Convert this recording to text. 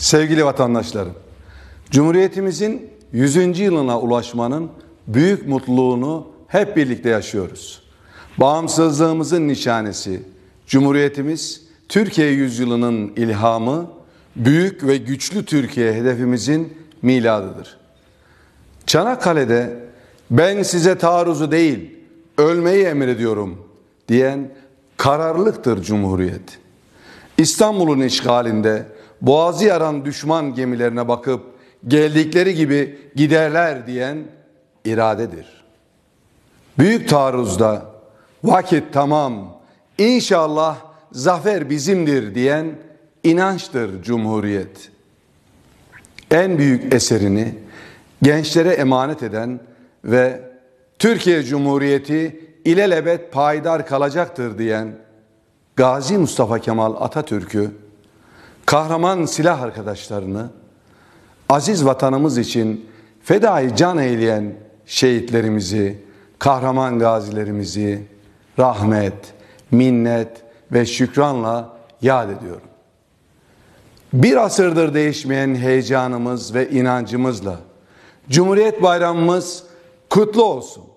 Sevgili vatandaşlarım, Cumhuriyetimizin 100. yılına ulaşmanın büyük mutluluğunu hep birlikte yaşıyoruz. Bağımsızlığımızın nişanesi, Cumhuriyetimiz, Türkiye yüzyılının ilhamı, büyük ve güçlü Türkiye hedefimizin miladıdır. Çanakkale'de ben size taarruzu değil, ölmeyi emrediyorum diyen kararlılıktır Cumhuriyet. İstanbul'un işgalinde boğazı yaran düşman gemilerine bakıp geldikleri gibi giderler diyen iradedir. Büyük taarruzda vakit tamam, inşallah zafer bizimdir diyen inançtır Cumhuriyet. En büyük eserini gençlere emanet eden ve Türkiye Cumhuriyeti ilelebet payidar kalacaktır diyen Gazi Mustafa Kemal Atatürk'ü, kahraman silah arkadaşlarını, aziz vatanımız için fedai can eyleyen şehitlerimizi, kahraman gazilerimizi rahmet, minnet ve şükranla yad ediyorum. Bir asırdır değişmeyen heyecanımız ve inancımızla Cumhuriyet Bayramımız kutlu olsun.